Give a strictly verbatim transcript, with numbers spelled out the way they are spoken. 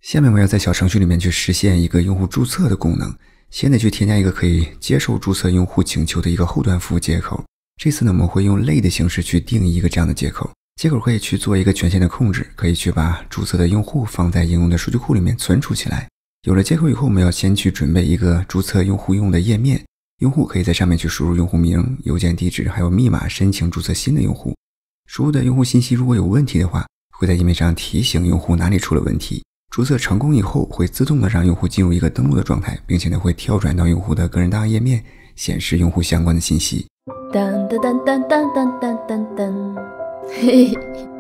下面我要在小程序里面去实现一个用户注册的功能，先得去添加一个可以接受注册用户请求的一个后端服务接口。这次呢，我们会用类的形式去定义一个这样的接口，接口可以去做一个权限的控制，可以去把注册的用户放在应用的数据库里面存储起来。有了接口以后，我们要先去准备一个注册用户用的页面，用户可以在上面去输入用户名、邮件地址还有密码申请注册新的用户。输入的用户信息如果有问题的话，会在页面上提醒用户哪里出了问题。注册成功以后，会自动的让用户进入一个登录的状态，并且呢会跳转到用户的个人档案页面，显示用户相关的信息。 噔噔噔噔噔噔噔噔，嘿嘿。